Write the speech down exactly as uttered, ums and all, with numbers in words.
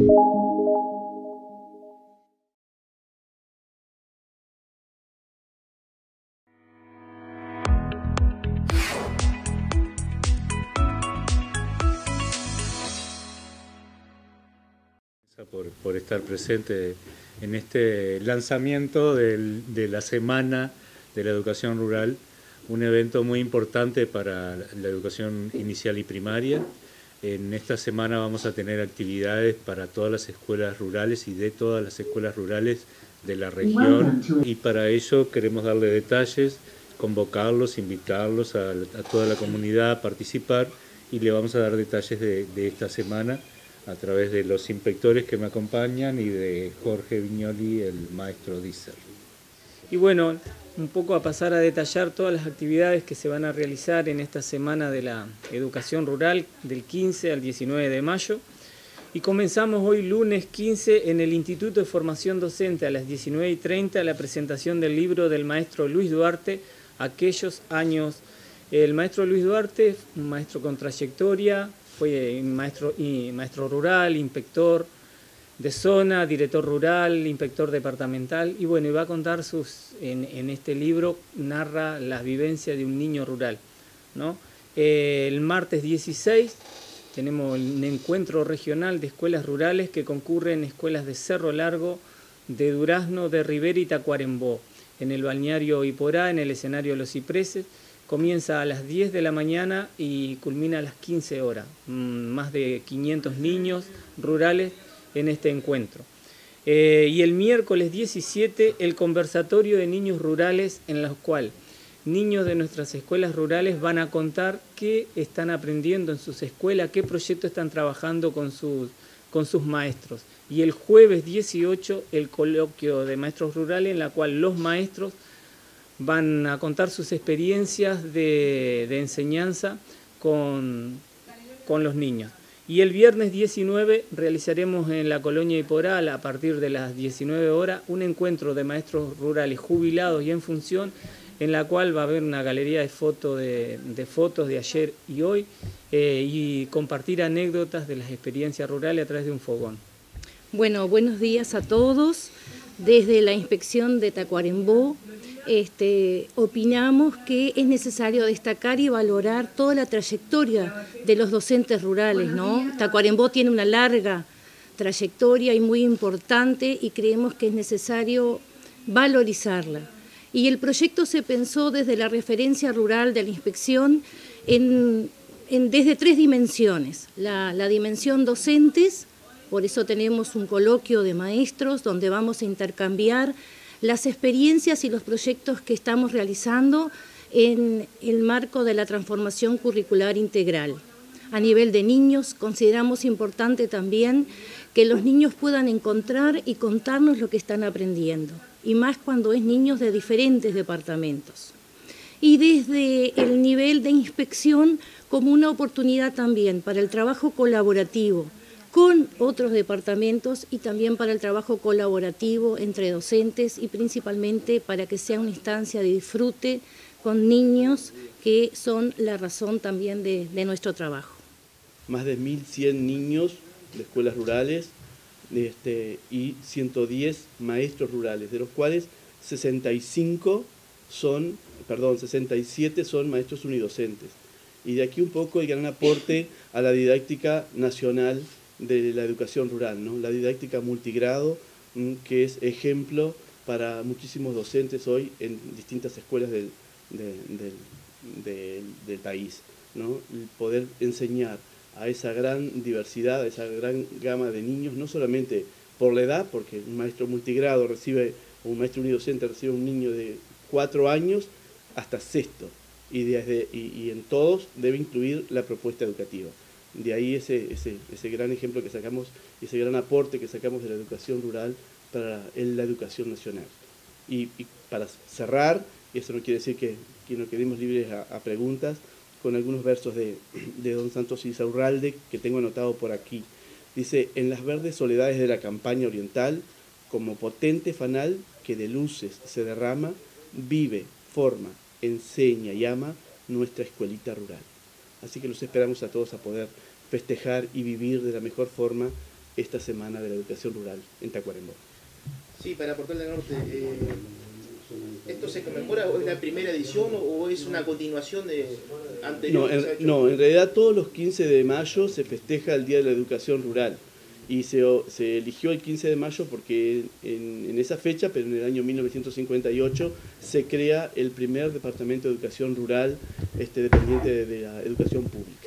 Por, por estar presente en este lanzamiento del, de la Semana de la Educación Rural, un evento muy importante para la educación inicial y primaria. En esta semana vamos a tener actividades para todas las escuelas rurales y de todas las escuelas rurales de la región, y para ello queremos darle detalles, convocarlos, invitarlos a, a toda la comunidad a participar, y le vamos a dar detalles de, de esta semana a través de los inspectores que me acompañan y de Jorge Viñoli, el maestro Dícer. Y bueno, un poco a pasar a detallar todas las actividades que se van a realizar en esta Semana de la Educación Rural del quince al diecinueve de mayo. Y comenzamos hoy lunes quince en el Instituto de Formación Docente a las diecinueve y treinta la presentación del libro del maestro Luis Duarte, Aquellos años. El maestro Luis Duarte, un maestro con trayectoria, fue maestro, y maestro rural, inspector de zona, director rural, inspector departamental, y bueno, y va a contar sus, en, en este libro narra las vivencias de un niño rural, ¿no? Eh, el martes dieciséis tenemos un encuentro regional de escuelas rurales que concurren escuelas de Cerro Largo, de Durazno, de Rivera y Tacuarembó, en el balneario Iporá, en el escenario Los Cipreses. Comienza a las diez de la mañana y culmina a las quince horas. Más de quinientos niños rurales en este encuentro. Eh, y el miércoles diecisiete, el conversatorio de niños rurales, en los cuales niños de nuestras escuelas rurales van a contar qué están aprendiendo en sus escuelas, qué proyectos están trabajando con sus, con sus maestros. Y el jueves dieciocho, el coloquio de maestros rurales, en la cual los maestros van a contar sus experiencias de, de enseñanza con, con los niños. Y el viernes diecinueve realizaremos en la colonia Iporal, a partir de las diecinueve horas, un encuentro de maestros rurales jubilados y en función, en la cual va a haber una galería de, foto de, de fotos de ayer y hoy, eh, y compartir anécdotas de las experiencias rurales a través de un fogón. Bueno, buenos días a todos. Desde la inspección de Tacuarembó, Este, opinamos que es necesario destacar y valorar toda la trayectoria de los docentes rurales, ¿no? Tacuarembó tiene una larga trayectoria y muy importante, y creemos que es necesario valorizarla. Y el proyecto se pensó desde la referencia rural de la inspección en, en, desde tres dimensiones. La, la dimensión docentes, por eso tenemos un coloquio de maestros donde vamos a intercambiar las experiencias y los proyectos que estamos realizando en el marco de la transformación curricular integral. A nivel de niños, consideramos importante también que los niños puedan encontrar y contarnos lo que están aprendiendo, y más cuando es niños de diferentes departamentos. Y desde el nivel de inspección, como una oportunidad también para el trabajo colaborativo con otros departamentos, y también para el trabajo colaborativo entre docentes, y principalmente para que sea una instancia de disfrute con niños que son la razón también de, de nuestro trabajo. Más de mil cien niños de escuelas rurales este, y ciento diez maestros rurales, de los cuales sesenta y cinco son, perdón, sesenta y siete son maestros unidocentes. Y de aquí un poco el gran aporte a la didáctica nacional de la educación rural, ¿no? La didáctica multigrado, que es ejemplo para muchísimos docentes hoy en distintas escuelas del, de, del, del, del país, ¿no? El poder enseñar a esa gran diversidad, a esa gran gama de niños, no solamente por la edad, porque un maestro multigrado recibe, o un maestro unidocente recibe un niño de cuatro años hasta sexto, y, desde, y, y en todos debe incluir la propuesta educativa. De ahí ese, ese, ese gran ejemplo que sacamos, ese gran aporte que sacamos de la educación rural para la educación nacional. Y, y para cerrar, y eso no quiere decir que, que nos quedemos libres a, a preguntas, con algunos versos de, de don Santos Insaurralde que tengo anotado por aquí. Dice: en las verdes soledades de la campaña oriental, como potente fanal que de luces se derrama, vive, forma, enseña y ama nuestra escuelita rural. Así que los esperamos a todos a poder festejar y vivir de la mejor forma esta Semana de la Educación Rural en Tacuarembó. Sí, para Portal del Norte, eh, ¿esto se conmemora o es la primera edición o es una continuación de anterior? No, en, no, en realidad todos los quince de mayo se festeja el Día de la Educación Rural y se, se eligió el quince de mayo porque en, en esa fecha, pero en el año mil novecientos cincuenta y ocho, se crea el primer Departamento de Educación Rural este, dependiente de, de la educación pública.